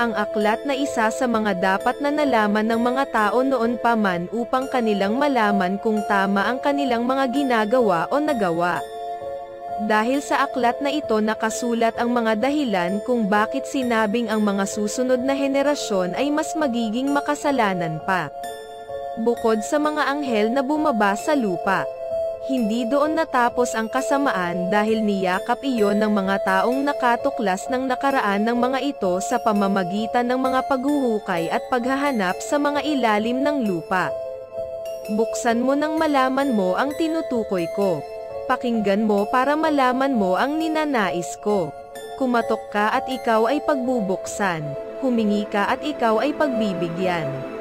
Ang aklat na isa sa mga dapat na nalaman ng mga tao noon pa man upang kanilang malaman kung tama ang kanilang mga ginagawa o nagawa. Dahil sa aklat na ito nakasulat ang mga dahilan kung bakit sinabing ang mga susunod na henerasyon ay mas magiging makasalanan pa. Bukod sa mga anghel na bumaba sa lupa, hindi doon natapos ang kasamaan dahil niyakap iyon ng mga taong nakatuklas ng nakaraan ng mga ito sa pamamagitan ng mga paghuhukay at paghahanap sa mga ilalim ng lupa. Buksan mo nang malaman mo ang tinutukoy ko. Pakinggan mo para malaman mo ang ninanais ko. Kumatok ka at ikaw ay pagbubuksan. Humingi ka at ikaw ay pagbibigyan.